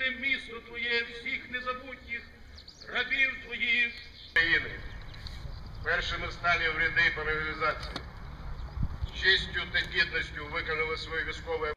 збережи місто Твоє, всіх незабутніх рабів Твоїх. України. Першими стали в ряди по мобілізації. З честю та гідністю виконали своє військове.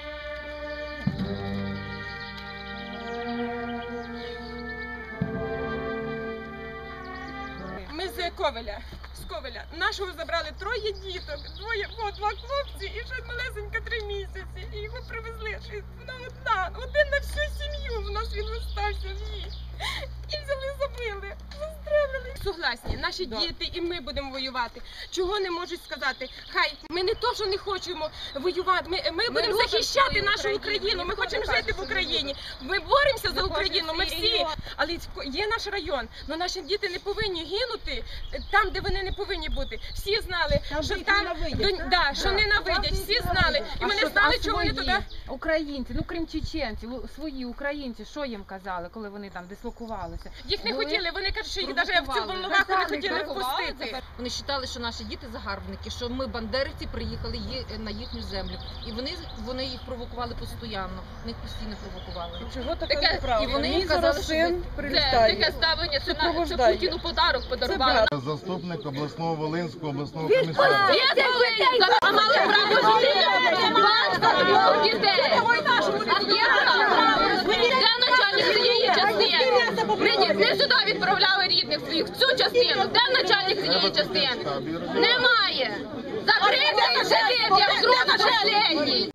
Ми з Ковеля. Нашого забрали 3 діток, два хлопці і ще малесенька 3 місяці. І його привезли. Вона один на всю сім'ю. В нас він залишився в ній. І взяли, забили, застрелили. Согласні, наші діти і ми будемо воювати. Чого не можуть сказати? Хай, ми не то, що не хочемо воювати, ми будемо захищати нашу Україну, ми хочемо жити в Україні. Ми боремося за Україну, ми всі. Але є наш район, але наші діти не повинні гинути там, де вони не повинні бути. Всі знали, що там, що ненавидять, всі знали. І ми не знали, чого вони туди. Українці, ну крім чеченців, свої українці, що їм казали, коли вони там дислокувалися? Їх не хотіли, вони кажуть, що їх навіть в цю Волноваху не хотіли впустити. Вони вважали, що наші діти загарбники, що ми бандерівці приїхали на їхню землю. І вони їх провокували постійно, них постійно провокували. Чого така неправда? І вони їм казали, що таке ставлення, це Путіну подарок подарували. Заступник обласного Волинського обласного комісаріату. А мали право дітей. Де начальник цієї частини? Не сюди відправляли рідних своїх, в цю частину. Де начальник цієї частини? Немає. Закрити сидить, як друг на последній.